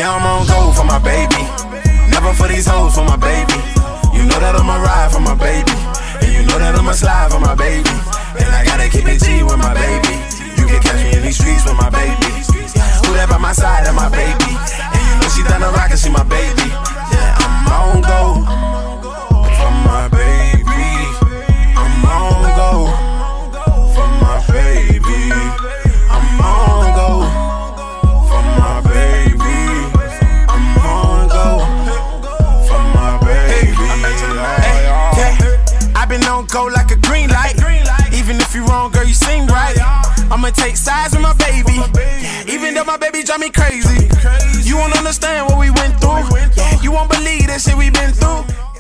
Yeah, I'm on go for my baby. Never for these hoes for my baby. You know that I'ma ride for my baby. And you know that I'ma slide for my baby. And I gotta keep it G with my baby. You can catch me in these streets with my baby. Who that by my side, that my baby. And you know she done the rock and she my baby. Yeah, I'm on go for my baby. I'm on go for my baby. I'm on go for my baby. I'm on go for my baby. I've been on go like a green light. Even if you wrong, girl, you seem right. I'ma take sides with my baby. Even though my baby drive me crazy. You won't understand what we went through. You won't believe that shit we been through.